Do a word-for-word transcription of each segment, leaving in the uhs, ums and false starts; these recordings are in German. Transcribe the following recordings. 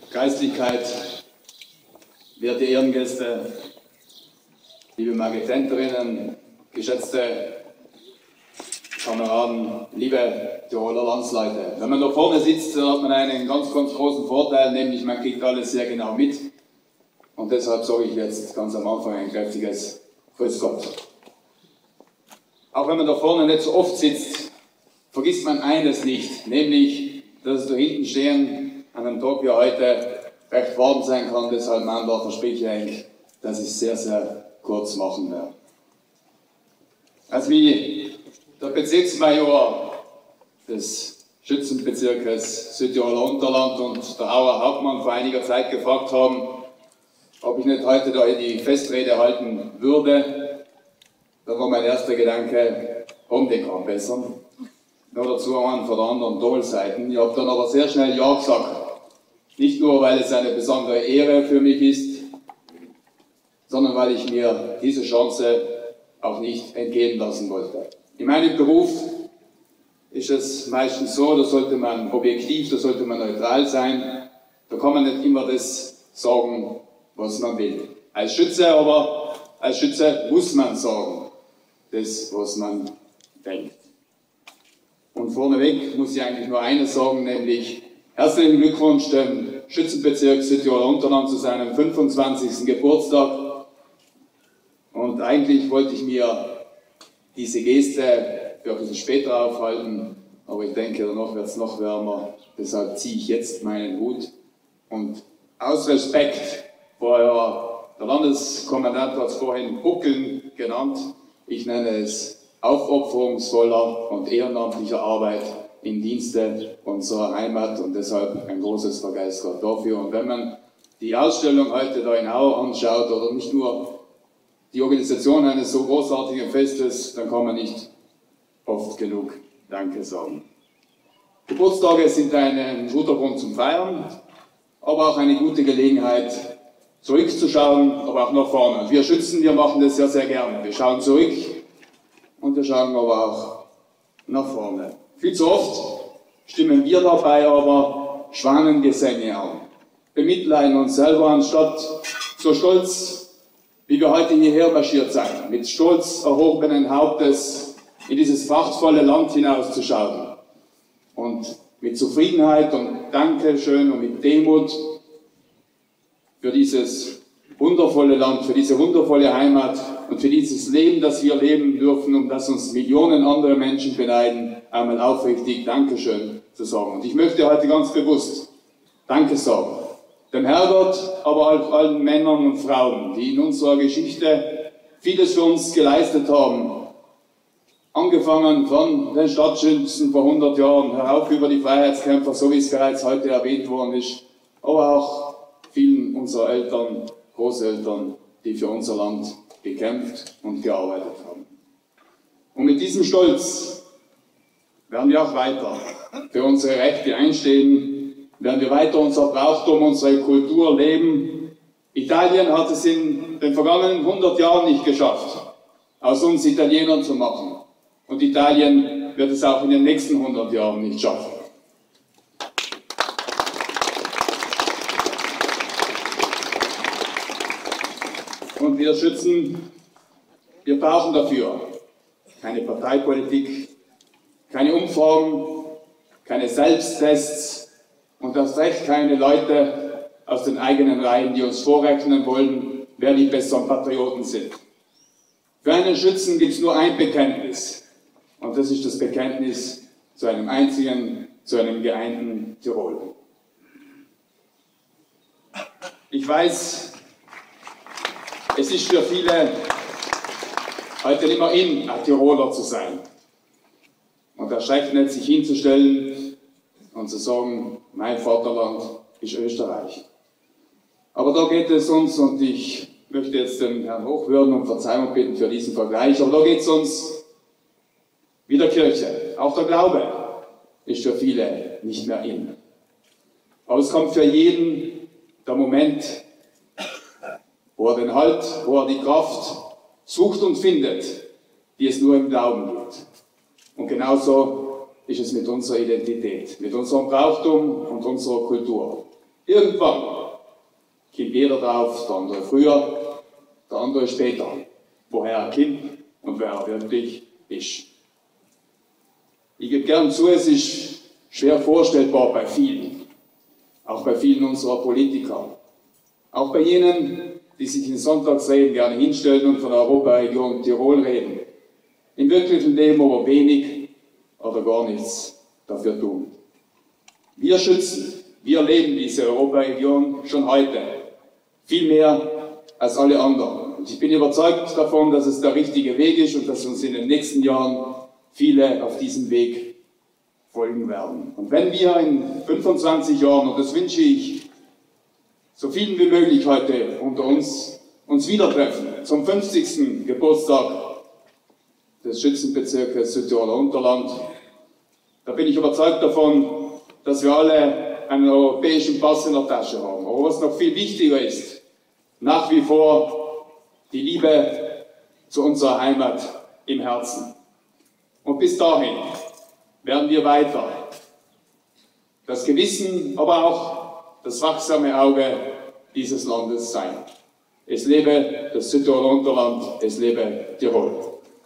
Geistlichkeit, werte Ehrengäste, liebe Marketenterinnen, geschätzte Kameraden, liebe Tiroler Landsleute. Wenn man da vorne sitzt, hat man einen ganz, ganz großen Vorteil, nämlich man kriegt alles sehr genau mit. Und deshalb sage ich jetzt ganz am Anfang ein kräftiges Grüß Gott. Auch wenn man da vorne nicht so oft sitzt, vergisst man eines nicht, nämlich, dass es da hinten stehen, an einem Tag wie heute, recht warm sein kann. Deshalb, Mandorf, verspreche ich eigentlich, dass ich es sehr, sehr kurz machen werde. Als wie der Bezirksmajor des Schützenbezirkes Südtiroler Unterland und der Auer Hauptmann vor einiger Zeit gefragt haben, ob ich nicht heute da die Festrede halten würde, dann war mein erster Gedanke, um den kann bessern. Nur dazu einen von der anderen Doppelseiten. Ich habe dann aber sehr schnell Ja gesagt. Nicht nur, weil es eine besondere Ehre für mich ist, sondern weil ich mir diese Chance auch nicht entgehen lassen wollte. In meinem Beruf ist es meistens so, da sollte man objektiv, da sollte man neutral sein. Da kann man nicht immer das sagen, was man will. Als Schütze aber, als Schütze muss man sagen, das, was man denkt. Und vorneweg muss ich eigentlich nur eines sagen, nämlich herzlichen Glückwunsch dem Schützenbezirk Südtiroler Unterland zu seinem fünfundzwanzigsten Geburtstag. Und eigentlich wollte ich mir diese Geste für ein bisschen später aufhalten, aber ich denke, danach wird es noch wärmer. Deshalb ziehe ich jetzt meinen Hut und aus Respekt vor eurer, der Landeskommandant hat es vorhin Buckeln genannt, ich nenne es aufopferungsvoller und ehrenamtlicher Arbeit im Dienste unserer Heimat und deshalb ein großes Vergelt's Gott dafür. Und wenn man die Ausstellung heute da in Auer anschaut oder nicht nur die Organisation eines so großartigen Festes, dann kann man nicht oft genug Danke sagen. Geburtstage sind ein guter Grund zum Feiern, aber auch eine gute Gelegenheit, zurückzuschauen, aber auch nach vorne. Wir Schützen, wir machen das sehr, sehr gerne. Wir schauen zurück und wir schauen aber auch nach vorne. Viel zu oft stimmen wir dabei aber Schwanengesänge an, bemitleiden uns selber, anstatt so stolz, wie wir heute hierher marschiert sind, mit stolz erhobenen Hauptes in dieses prachtvolle Land hinauszuschauen und mit Zufriedenheit und Dankeschön und mit Demut für dieses wundervolle Land, für diese wundervolle Heimat und für dieses Leben, das wir leben dürfen, um das uns Millionen andere Menschen beneiden, einmal aufrichtig Dankeschön zu sagen. Und ich möchte heute ganz bewusst Danke sagen. Dem Herrgott, aber auch allen Männern und Frauen, die in unserer Geschichte vieles für uns geleistet haben. Angefangen von den Stadtschützen vor hundert Jahren, herauf über die Freiheitskämpfer, so wie es bereits heute erwähnt worden ist, aber auch vielen unserer Eltern, Großeltern, die für unser Land gekämpft und gearbeitet haben. Und mit diesem Stolz werden wir auch weiter für unsere Rechte einstehen, werden wir weiter unser Brauchtum, unsere Kultur leben. Italien hat es in den vergangenen hundert Jahren nicht geschafft, aus uns Italienern zu machen. Und Italien wird es auch in den nächsten hundert Jahren nicht schaffen. Und wir Schützen, wir brauchen dafür keine Parteipolitik, keine Umfragen, keine Selbsttests und erst recht keine Leute aus den eigenen Reihen, die uns vorrechnen wollen, wer die besseren Patrioten sind. Für einen Schützen gibt es nur ein Bekenntnis und das ist das Bekenntnis zu einem einzigen, zu einem geeinten Tirol. Ich weiß, es ist für viele heute nicht mehr in, ein Tiroler zu sein. Und erschreckt nicht, sich hinzustellen und zu sagen, mein Vaterland ist Österreich. Aber da geht es uns, und ich möchte jetzt den Herrn Hochwürden um Verzeihung bitten für diesen Vergleich, aber da geht es uns wie der Kirche. Auch der Glaube ist für viele nicht mehr in. Aber es kommt für jeden der Moment, wo er den Halt, wo er die Kraft sucht und findet, die es nur im Glauben gibt. Und genauso ist es mit unserer Identität, mit unserem Brauchtum und unserer Kultur. Irgendwann kommt jeder drauf, der andere früher, der andere später, woher er kommt und wer er wirklich ist. Ich gebe gern zu, es ist schwer vorstellbar bei vielen, auch bei vielen unserer Politiker, auch bei jenen, die sich in Sonntagsreden gerne hinstellen und von der Europaregion Tirol reden, im wirklichen Leben aber wenig oder gar nichts dafür tun. Wir schützen, wir leben diese Europaregion schon heute, viel mehr als alle anderen. Und ich bin überzeugt davon, dass es der richtige Weg ist und dass uns in den nächsten Jahren viele auf diesem Weg folgen werden. Und wenn wir in fünfundzwanzig Jahren, und das wünsche ich so vielen wie möglich heute unter uns, uns wieder treffen, zum fünfzigsten Geburtstag des Schützenbezirkes Südtiroler Unterland, da bin ich überzeugt davon, dass wir alle einen europäischen Pass in der Tasche haben. Aber was noch viel wichtiger ist, nach wie vor die Liebe zu unserer Heimat im Herzen. Und bis dahin werden wir weiter das Gewissen, aber auch das wachsame Auge dieses Landes sein. Es lebe das Südtiroler Unterland, es lebe Tirol.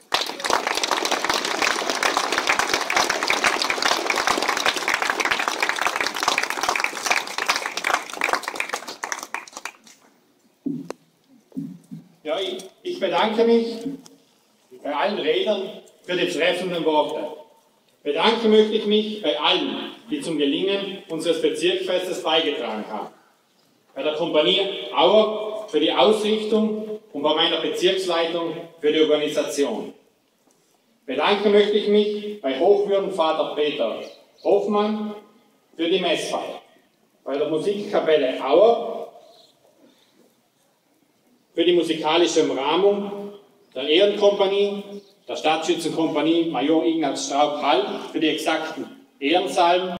Ja, ich, ich bedanke mich bei allen Rednern für die treffenden Worte. Bedanken möchte ich mich bei allen, die zum Gelingen unseres Bezirksfestes beigetragen haben. Bei der Kompanie Auer für die Ausrichtung und bei meiner Bezirksleitung für die Organisation. Bedanken möchte ich mich bei Hochwürdenvater Peter Hofmann für die Messfeier, bei der Musikkapelle Auer für die musikalische Umrahmung, der Ehrenkompanie, der Stadtschützenkompanie Major Ignaz Straub-Hall für die exakten Ehrensalben